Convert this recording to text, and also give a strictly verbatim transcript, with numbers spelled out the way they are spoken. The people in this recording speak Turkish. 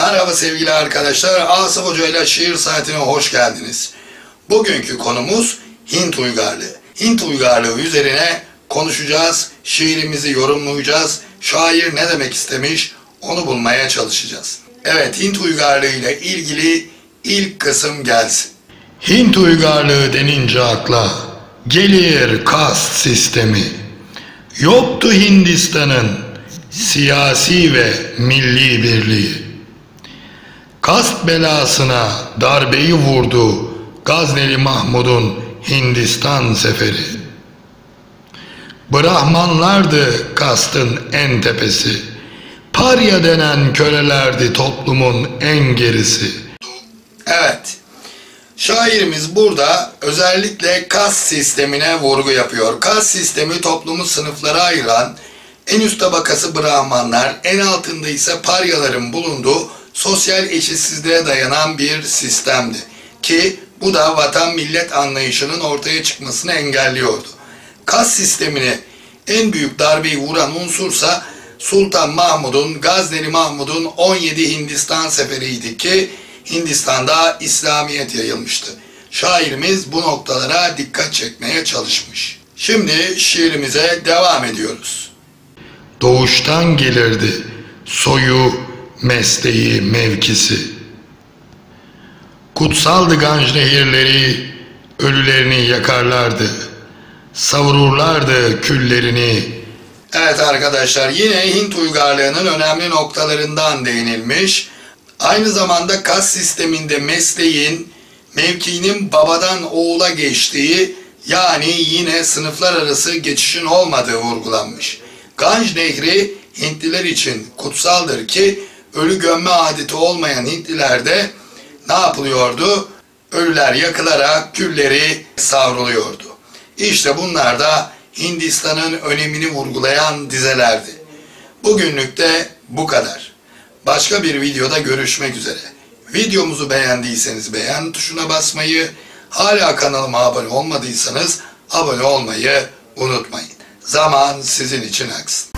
Merhaba sevgili arkadaşlar, Asaf Hoca ile Şiir Saati'ne hoş geldiniz. Bugünkü konumuz Hint uygarlığı. Hint uygarlığı üzerine konuşacağız, şiirimizi yorumlayacağız, şair ne demek istemiş onu bulmaya çalışacağız. Evet, Hint uygarlığı ile ilgili ilk kısım gelsin. Hint uygarlığı denince akla gelir kast sistemi. Yoktu Hindistan'ın siyasi ve milli birliği. Kast belasına darbeyi vurdu Gazneli Mahmud'un Hindistan seferi. Brahmanlardı kastın en tepesi. Parya denen kölelerdi toplumun en gerisi. Evet, şairimiz burada özellikle kast sistemine vurgu yapıyor. Kast sistemi toplumu sınıflara ayıran, en üst tabakası Brahmanlar, en altında ise paryaların bulunduğu sosyal eşitsizliğe dayanan bir sistemdi. Ki bu da vatan millet anlayışının ortaya çıkmasını engelliyordu. Kast sistemine en büyük darbeyi vuran unsursa Sultan Mahmud'un, Gazneli Mahmud'un on yedi Hindistan seferiydi ki Hindistan'da İslamiyet yayılmıştı. Şairimiz bu noktalara dikkat çekmeye çalışmış. Şimdi şiirimize devam ediyoruz. Doğuştan gelirdi soyu, mesleği, mevkisi. Kutsaldı Ganj nehirleri, ölülerini yakarlardı. Savururlardı küllerini. Evet arkadaşlar, yine Hint uygarlığının önemli noktalarından değinilmiş. Aynı zamanda kast sisteminde mesleğin, mevkinin babadan oğula geçtiği, yani yine sınıflar arası geçişin olmadığı vurgulanmış. Ganj Nehri Hintliler için kutsaldır ki ölü gömme adeti olmayan Hintlilerde ne yapılıyordu? Ölüler yakılarak külleri savruluyordu. İşte bunlar da Hindistan'ın önemini vurgulayan dizelerdi. Bugünlük de bu kadar. Başka bir videoda görüşmek üzere. Videomuzu beğendiyseniz beğen tuşuna basmayı, hala kanalıma abone olmadıysanız abone olmayı unutmayın. Zaman sizin için aksın.